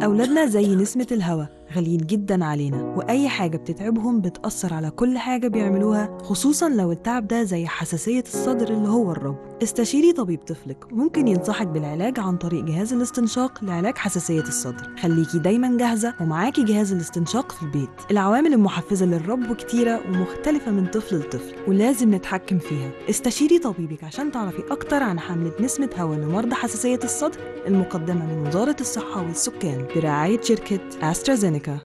أولادنا زي نسمة الهوا، غاليين جدا علينا، وأي حاجة بتتعبهم بتأثر على كل حاجة بيعملوها، خصوصا لو التعب ده زي حساسية الصدر اللي هو الربو. استشيري طبيب طفلك، ممكن ينصحك بالعلاج عن طريق جهاز الاستنشاق لعلاج حساسية الصدر. خليكي دايما جاهزة ومعاكي جهاز الاستنشاق في البيت. العوامل المحفزة للربو كتيرة ومختلفة من طفل لطفل، ولازم نتحكم فيها. استشيري طبيبك عشان تعرفي أكتر عن حملة نسمة هوا لمرضى حساسية الصدر المقدمة من وزارة الصحة والسكان برعاية شركة أسترازينيكا.